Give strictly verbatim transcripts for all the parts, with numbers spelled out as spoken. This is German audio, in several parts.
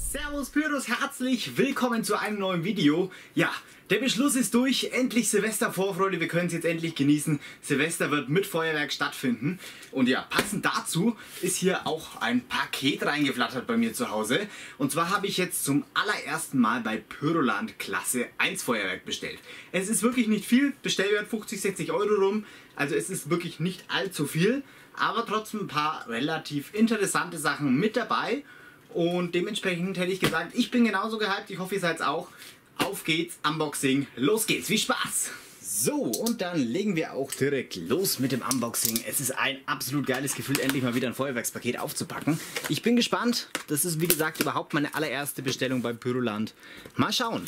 Servus Pyros, herzlich willkommen zu einem neuen Video. Ja, der Beschluss ist durch, endlich Silvestervorfreude, wir können es jetzt endlich genießen. Silvester wird mit Feuerwerk stattfinden. Und ja, passend dazu ist hier auch ein Paket reingeflattert bei mir zu Hause. Und zwar habe ich jetzt zum allerersten Mal bei Pyroland Klasse eins Feuerwerk bestellt. Es ist wirklich nicht viel, Bestellwert fünfzig, sechzig Euro rum. Also es ist wirklich nicht allzu viel, aber trotzdem ein paar relativ interessante Sachen mit dabei. Und dementsprechend hätte ich gesagt, ich bin genauso gehypt, ich hoffe ihr seid auch. Auf geht's, Unboxing, los geht's, viel Spaß! So, und dann legen wir auch direkt los mit dem Unboxing. Es ist ein absolut geiles Gefühl, endlich mal wieder ein Feuerwerkspaket aufzupacken. Ich bin gespannt, das ist wie gesagt überhaupt meine allererste Bestellung bei Pyroland. Mal schauen.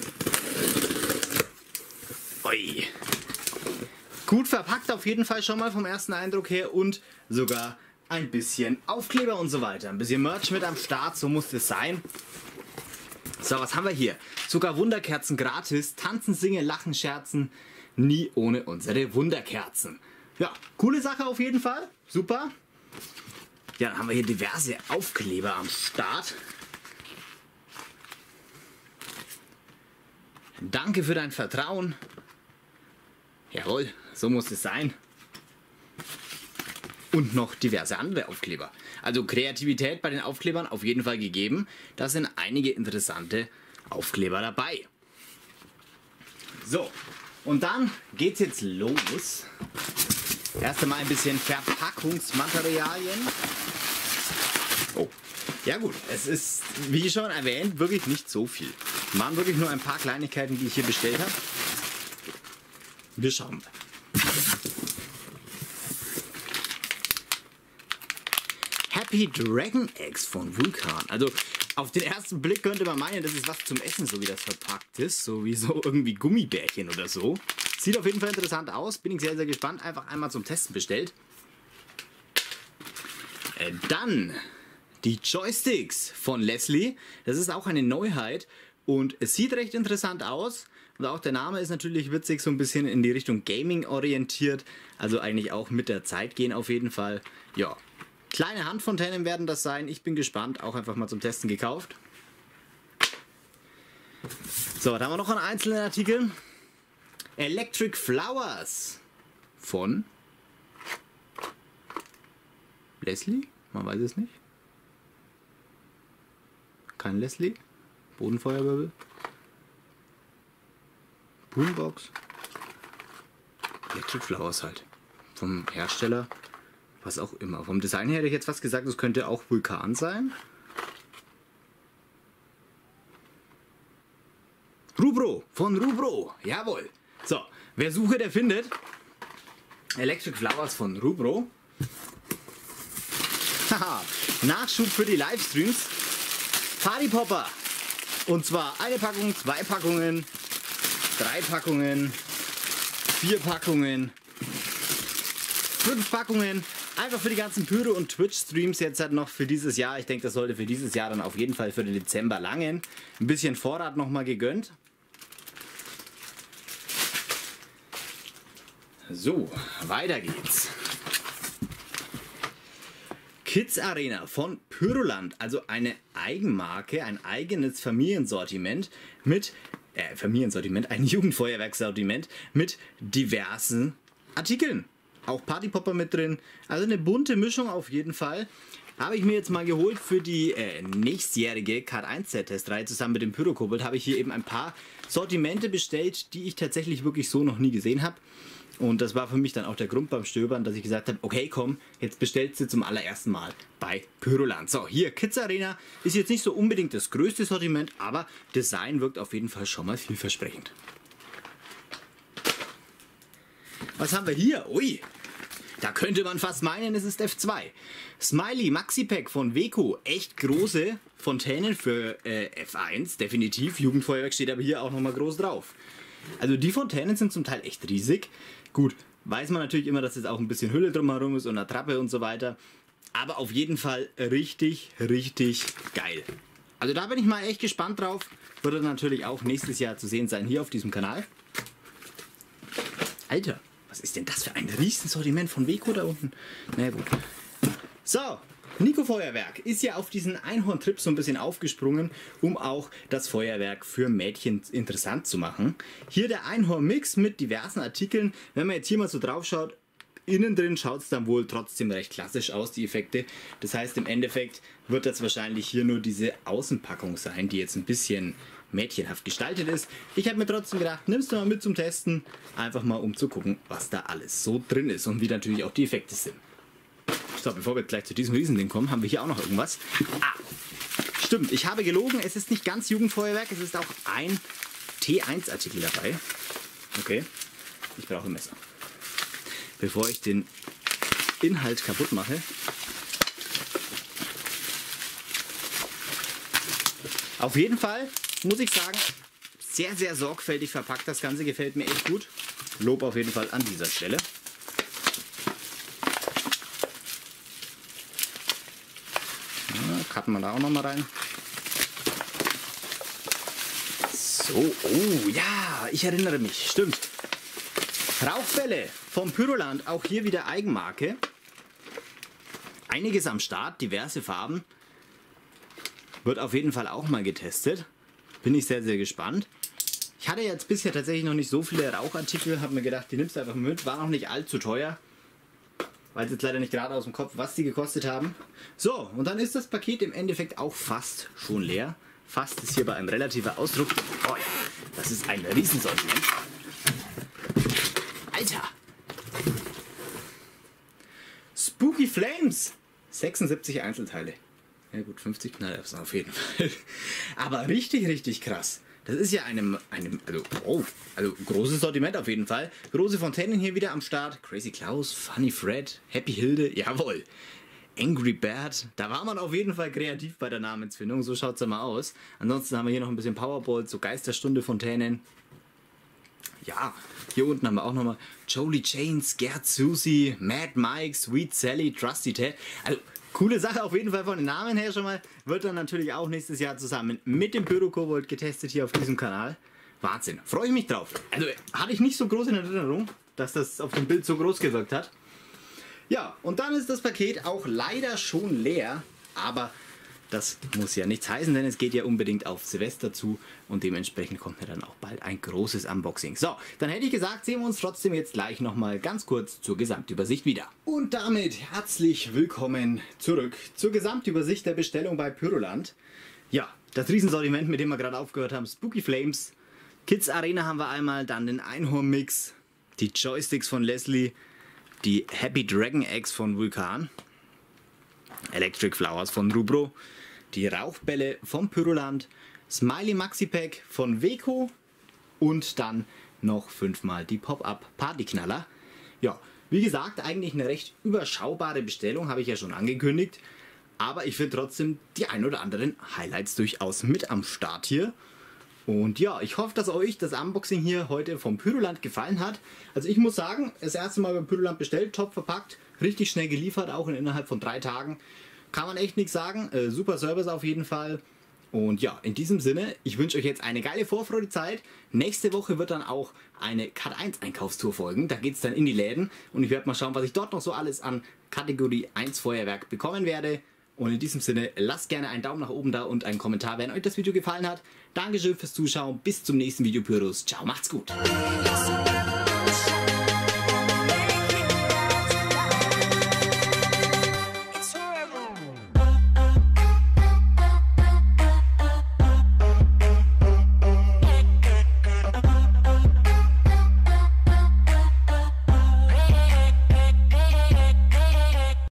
Ui. Gut verpackt auf jeden Fall schon mal vom ersten Eindruck her und sogar ein bisschen Aufkleber und so weiter. Ein bisschen Merch mit am Start, so muss es sein. So, was haben wir hier? Sogar Wunderkerzen gratis. Tanzen, singen, lachen, scherzen. Nie ohne unsere Wunderkerzen. Ja, coole Sache auf jeden Fall. Super. Ja, dann haben wir hier diverse Aufkleber am Start. Danke für dein Vertrauen. Jawohl, so muss es sein. Und noch diverse andere Aufkleber. Also Kreativität bei den Aufklebern auf jeden Fall gegeben. Da sind einige interessante Aufkleber dabei. So, und dann geht's jetzt los. Erst einmal ein bisschen Verpackungsmaterialien. Oh, ja gut, es ist, wie schon erwähnt, wirklich nicht so viel. Es waren wirklich nur ein paar Kleinigkeiten, die ich hier bestellt habe. Wir schauen mal. Happy Dragon Eggs von Vulkan. Also auf den ersten Blick könnte man meinen, das ist was zum Essen, so wie das verpackt ist. So wie so irgendwie Gummibärchen oder so. Sieht auf jeden Fall interessant aus. Bin ich sehr, sehr gespannt. Einfach einmal zum Testen bestellt. Äh, dann die Joysticks von Leslie. Das ist auch eine Neuheit. Und es sieht recht interessant aus. Und auch der Name ist natürlich witzig, so ein bisschen in die Richtung Gaming orientiert. Also eigentlich auch mit der Zeit gehen auf jeden Fall. Ja. Kleine Handfontänen werden das sein. Ich bin gespannt. Auch einfach mal zum Testen gekauft. So, da haben wir noch einen einzelnen Artikel. Electric Flowers von Leslie? Man weiß es nicht. Kein Leslie. Bodenfeuerwirbel. Boombox. Electric Flowers halt. Vom Hersteller. Was auch immer. Vom Design her hätte ich jetzt fast gesagt, es könnte auch Vulkan sein. Rubro, von Rubro, jawohl. So, wer suche, der findet. Electric Flowers von Rubro. Haha, Nachschub für die Livestreams. Party Popper. Und zwar eine Packung, zwei Packungen, drei Packungen, vier Packungen, fünf Packungen. Einfach für die ganzen Pyro- und Twitch-Streams jetzt halt noch für dieses Jahr. Ich denke, das sollte für dieses Jahr dann auf jeden Fall für den Dezember langen. Ein bisschen Vorrat nochmal gegönnt. So, weiter geht's. Kids Arena von Pyroland. Also eine Eigenmarke, ein eigenes Familiensortiment mit, äh, Familiensortiment, ein Jugendfeuerwerkssortiment mit diversen Artikeln. Auch Partypopper mit drin. Also eine bunte Mischung auf jeden Fall. Habe ich mir jetzt mal geholt für die äh, nächstjährige Kat eins Testreihe zusammen mit dem Pyrokobold. Habe ich hier eben ein paar Sortimente bestellt, die ich tatsächlich wirklich so noch nie gesehen habe. Und das war für mich dann auch der Grund beim Stöbern, dass ich gesagt habe, okay komm, jetzt bestellst du zum allerersten Mal bei Pyroland. So, hier Kids Arena ist jetzt nicht so unbedingt das größte Sortiment, aber Design wirkt auf jeden Fall schon mal vielversprechend. Was haben wir hier? Ui, da könnte man fast meinen, es ist F zwei. Smiley Maxi Pack von Weco. Echt große Fontänen für äh, F eins, definitiv. Jugendfeuerwerk steht aber hier auch nochmal groß drauf. Also die Fontänen sind zum Teil echt riesig. Gut, weiß man natürlich immer, dass jetzt auch ein bisschen Hülle drumherum ist und eine Trappe und so weiter. Aber auf jeden Fall richtig, richtig geil. Also da bin ich mal echt gespannt drauf. Wird natürlich auch nächstes Jahr zu sehen sein hier auf diesem Kanal. Alter, was ist denn das für ein Riesensortiment von Weco da unten? Na gut. So, Nico Feuerwerk ist ja auf diesen Einhorn-Trip so ein bisschen aufgesprungen, um auch das Feuerwerk für Mädchen interessant zu machen. Hier der Einhorn-Mix mit diversen Artikeln. Wenn man jetzt hier mal so drauf schaut, innen drin schaut es dann wohl trotzdem recht klassisch aus, die Effekte. Das heißt, im Endeffekt wird das wahrscheinlich hier nur diese Außenpackung sein, die jetzt ein bisschen mädchenhaft gestaltet ist. Ich habe mir trotzdem gedacht, nimmst du mal mit zum Testen, einfach mal um zu gucken, was da alles so drin ist und wie natürlich auch die Effekte sind. So, bevor wir gleich zu diesem Riesending kommen, haben wir hier auch noch irgendwas. Ah, stimmt, ich habe gelogen, es ist nicht ganz Jugendfeuerwerk, es ist auch ein T eins Artikel dabei. Okay, ich brauche ein Messer. Bevor ich den Inhalt kaputt mache. Auf jeden Fall muss ich sagen, sehr, sehr sorgfältig verpackt. Das Ganze gefällt mir echt gut. Lob auf jeden Fall an dieser Stelle. Cutten wir da auch noch mal rein. So, oh ja, ich erinnere mich, stimmt. Rauchbälle vom Pyroland, auch hier wieder Eigenmarke. Einiges am Start, diverse Farben. Wird auf jeden Fall auch mal getestet. Bin ich sehr, sehr gespannt. Ich hatte jetzt bisher tatsächlich noch nicht so viele Rauchartikel. Habe mir gedacht, die nimmst du einfach mit. War noch nicht allzu teuer. Weiß jetzt leider nicht gerade aus dem Kopf, was die gekostet haben. So, und dann ist das Paket im Endeffekt auch fast schon leer. Fast ist hierbei ein relativer Ausdruck. Oh ja, das ist ein Riesensortiment. Alter! Spooky Flames! sechsundsiebzig Einzelteile. Ja gut, fünfzig Knallapps auf jeden Fall. Aber richtig, richtig krass. Das ist ja einem, einem also, oh, also großes Sortiment auf jeden Fall. Große Fontänen hier wieder am Start. Crazy Klaus, Funny Fred, Happy Hilde, jawohl. Angry Bird, da war man auf jeden Fall kreativ bei der Namensfindung. So schaut es ja mal aus. Ansonsten haben wir hier noch ein bisschen Powerball, so Geisterstunde Fontänen. Ja, hier unten haben wir auch nochmal Jolie Chains, Gerd Susi, Mad Mike, Sweet Sally, Trusty Ted. Also coole Sache auf jeden Fall von den Namen her schon mal. Wird dann natürlich auch nächstes Jahr zusammen mit dem Pyrokobold getestet hier auf diesem Kanal. Wahnsinn, freue ich mich drauf. Also hatte ich nicht so groß in Erinnerung, dass das auf dem Bild so groß gewirkt hat. Ja, und dann ist das Paket auch leider schon leer, aber das muss ja nichts heißen, denn es geht ja unbedingt auf Silvester zu und dementsprechend kommt ja dann auch bald ein großes Unboxing. So, dann hätte ich gesagt, sehen wir uns trotzdem jetzt gleich nochmal ganz kurz zur Gesamtübersicht wieder. Und damit herzlich willkommen zurück zur Gesamtübersicht der Bestellung bei Pyroland. Ja, das Riesensortiment, mit dem wir gerade aufgehört haben, Spooky Flames, Kids Arena haben wir einmal, dann den Einhorn Mix, die Joysticks von Leslie, die Happy Dragon Eggs von Vulkan, Electric Flowers von Rubro, die Rauchbälle vom Pyroland, Smiley Maxi Pack von Weco und dann noch fünfmal die Pop-Up Partyknaller. Ja, wie gesagt, eigentlich eine recht überschaubare Bestellung, habe ich ja schon angekündigt. Aber ich finde trotzdem die ein oder anderen Highlights durchaus mit am Start hier. Und ja, ich hoffe, dass euch das Unboxing hier heute vom Pyroland gefallen hat. Also ich muss sagen, das erste Mal beim Pyroland bestellt, top verpackt, richtig schnell geliefert, auch innerhalb von drei Tagen. Kann man echt nichts sagen, äh, super Service auf jeden Fall. Und ja, in diesem Sinne, ich wünsche euch jetzt eine geile Vorfreudezeit. Nächste Woche wird dann auch eine Cut eins Einkaufstour folgen. Da geht es dann in die Läden und ich werde mal schauen, was ich dort noch so alles an Kategorie eins Feuerwerk bekommen werde. Und in diesem Sinne, lasst gerne einen Daumen nach oben da und einen Kommentar, wenn euch das Video gefallen hat. Dankeschön fürs Zuschauen, bis zum nächsten Video, Pyros. Ciao, macht's gut.